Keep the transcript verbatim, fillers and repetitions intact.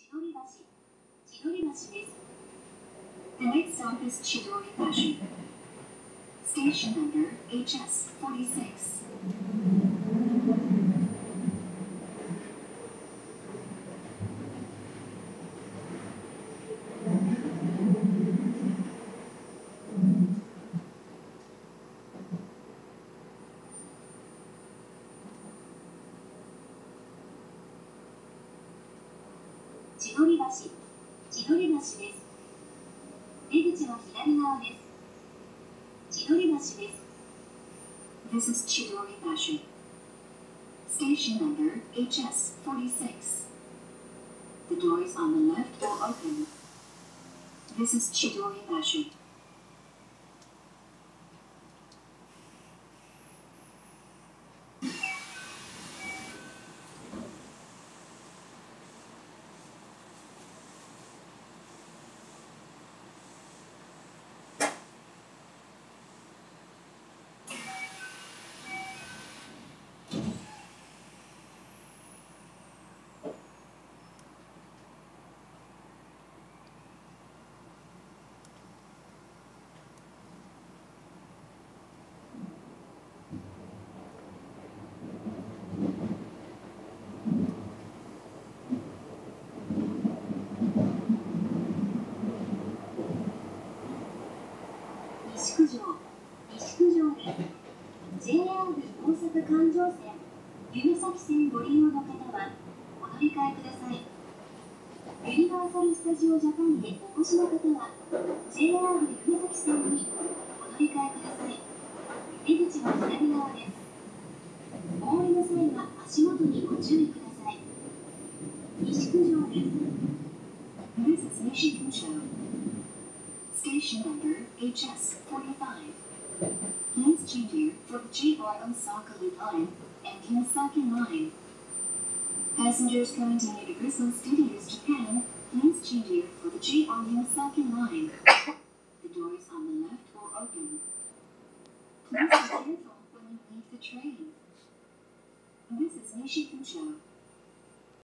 The next stop is Chidori-bashi. Station number H S forty-six. 千鳥橋、千鳥橋です。出口は左側です。千鳥橋です。This is Chidori-bashi. Station number H S forty-six. The doors on the left are open. This is Chidori-bashi. 西九条、西九条です。ジェイアール 大阪環状線、夢崎線ご利用の方はお乗り換えください。ユニバーサル・スタジオ・ジャパンでお越しの方は ジェイアール 夢崎線にお乗り換えください。出口は左側です。お降りの際は足元にご注意ください。西九条です。This is Nishikujo. Station number H S forty-five. Please change here for the J R Osaka Loop Line and Kawasaki Line. Passengers coming to Universal Studios Japan, please change here for the J R Kawasaki Line. The doors on the left are open. Please be careful when you leave the train. This is Nishikujo.